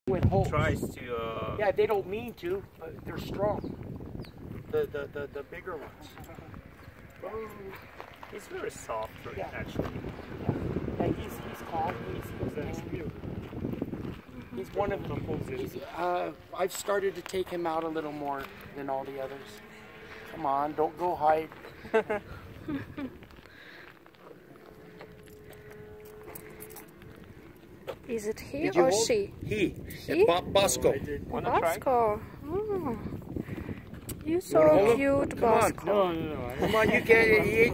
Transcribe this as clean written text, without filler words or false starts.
With holes. Tries to. Yeah, they don't mean to, but they're strong. The bigger ones. He's very soft, Yeah. actually. Yeah, he's calm. He's one of them. I've started to take him out a little more than all the others. Come on, don't go hide. Is it he or she? He. He? Bosco. Bosco. Oh. You're so cute, Bosco. Come on, you get it.